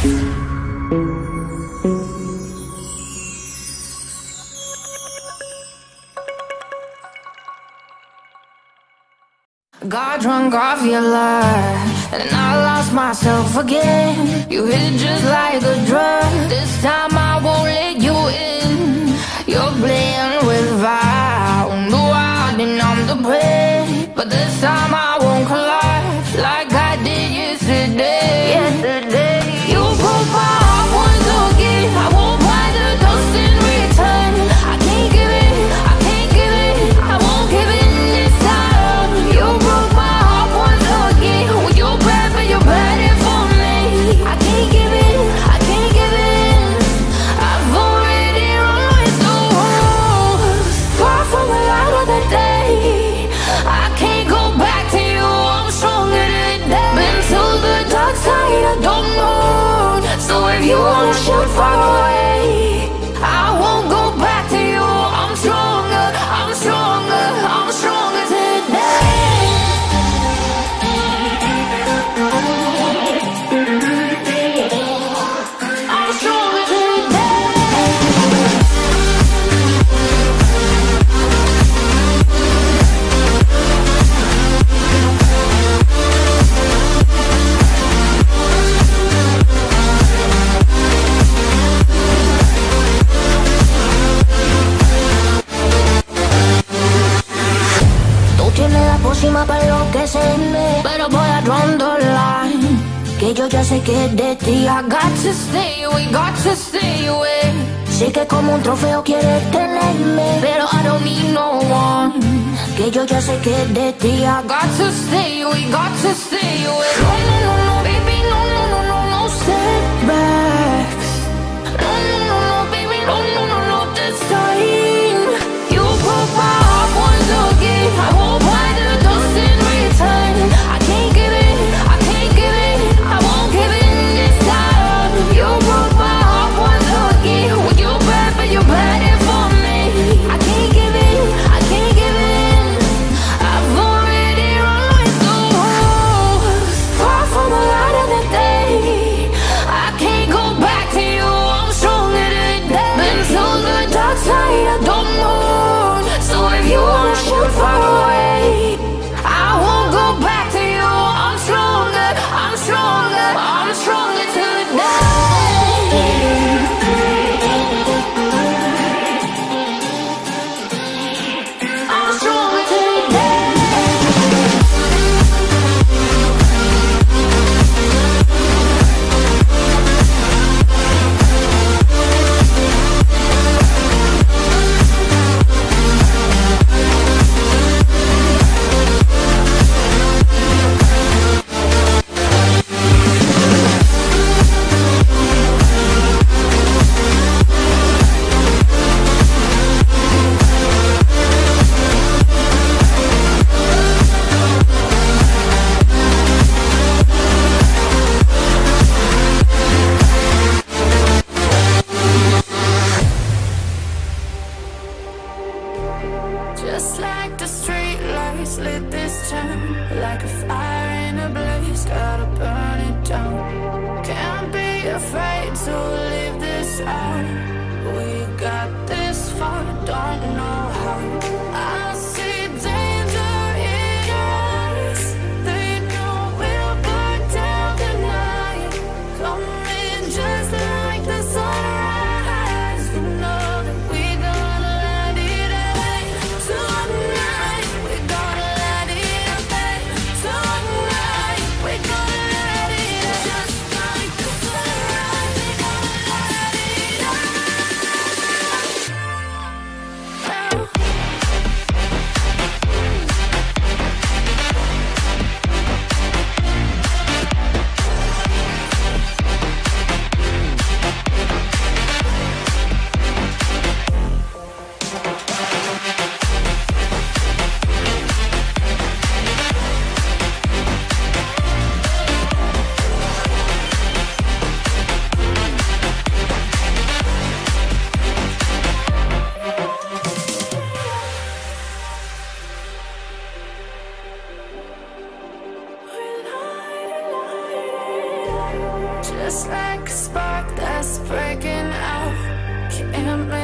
Got drunk off your life, and I lost myself again. You hit just like a drug. This time I won't let you in. You're playing with fire. No, I didn't, I'm the prey. But this time I won't collide like I did yesterday. You broke my heart once again. I won't buy the dust in return. I can't give it, I can't give it, I won't give it this time. You broke my heart once again. Well, you're bad, but you're bad for me. I can't give it, I can't give it. I've already run with the wolves. Far from the light of the day. I can't go back to you, I'm stronger today. Been to the dark side, I don't know. So if you wanna shoot far away, I won't go back to you. I'm stronger, I'm stronger, I'm stronger today. I'm stronger today. Tienes la pócima para enloquecerme, pero voy a draw the line. Que yo ya sé que es de ti. I got to stay away, got to stay away. Sé que como un trofeo quieres tenerme, pero I don't need no one. Que yo ya sé que es de ti. I got to stay away, got to stay away. No, no, no, no, baby, no, no, no, no, no setbacks. No, no, no, no, baby, no, no, no, no, this time. You broke my heart once again. I won't buy the dust in return. I can't give it, I can't give it, I won't give it this time. You broke my heart once again. Well, you're bad, but you're bad for me. I can't give it, I can't give it. I've already run with the wolves. Far from the light of the day. I can't go back to you, I'm stronger today. Been to the dark side, I don't know. So if you wanna shoot far away, I won't go back to you. I'm stronger, I'm stronger, I'm stronger today. I'm stronger today. Just like the street lights lit this town, like a fire in a blaze, gotta burn it down. Can't be afraid to leave this out. We got this far, don't know how. I see danger in our eyes. They know we'll burn down the night. Coming just like the sunrise. You know that we gonna let it out. Tonight, we gonna let it out. Tonight, we gonna let it out. Just like the sunrise, we gonna let it out. Just like a spark that's breaking out. Can't make